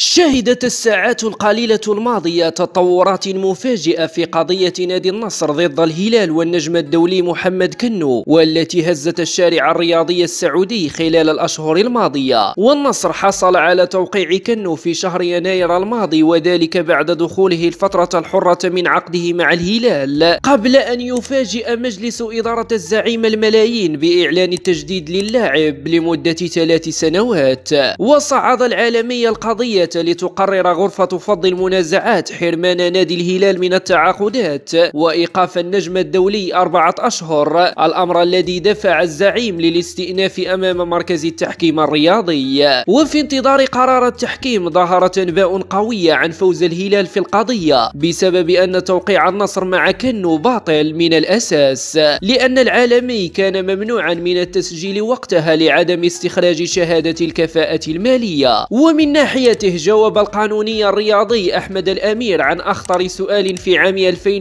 شهدت الساعات القليلة الماضية تطورات مفاجئة في قضية نادي النصر ضد الهلال والنجم الدولي محمد كنو، والتي هزت الشارع الرياضي السعودي خلال الأشهر الماضية. والنصر حصل على توقيع كنو في شهر يناير الماضي، وذلك بعد دخوله الفترة الحرة من عقده مع الهلال، قبل أن يفاجئ مجلس إدارة الزعيم الملايين بإعلان التجديد للاعب لمدة 3 سنوات. وصعد العالمي القضية لتقرر غرفة فض المنازعات حرمان نادي الهلال من التعاقدات وإيقاف النجم الدولي 4 أشهر، الأمر الذي دفع الزعيم للاستئناف أمام مركز التحكيم الرياضي. وفي انتظار قرار التحكيم ظهرت أنباء قوية عن فوز الهلال في القضية بسبب أن توقيع النصر مع كنو باطل من الأساس، لأن العالمي كان ممنوعا من التسجيل وقتها لعدم استخراج شهادة الكفاءة المالية. ومن ناحيته جاوب القانوني الرياضي أحمد الأمير عن أخطر سؤال في عام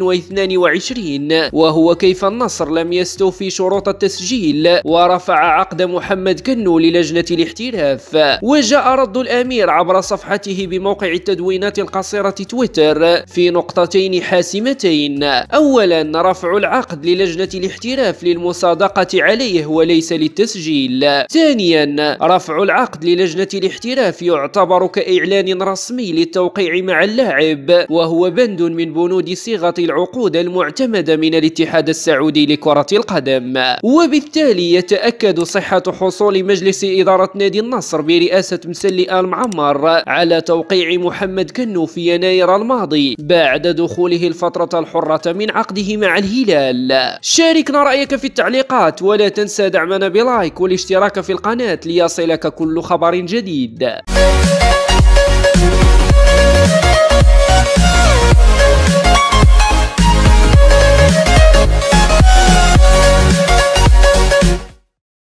2022، وهو كيف النصر لم يستوفي شروط التسجيل ورفع عقد محمد كنو للجنة الاحتراف. وجاء رد الأمير عبر صفحته بموقع التدوينات القصيرة تويتر في نقطتين حاسمتين: أولا، رفع العقد للجنة الاحتراف للمصادقة عليه وليس للتسجيل. ثانيا، رفع العقد للجنة الاحتراف يعتبر كإعلان رسمي للتوقيع مع اللاعب، وهو بند من بنود صيغة العقود المعتمدة من الاتحاد السعودي لكرة القدم. وبالتالي يتأكد صحة حصول مجلس إدارة نادي النصر برئاسة مسلي آل معمر على توقيع محمد كنو في يناير الماضي بعد دخوله الفترة الحرة من عقده مع الهلال. شاركنا رأيك في التعليقات، ولا تنسى دعمنا بلايك والاشتراك في القناة ليصلك كل خبر جديد.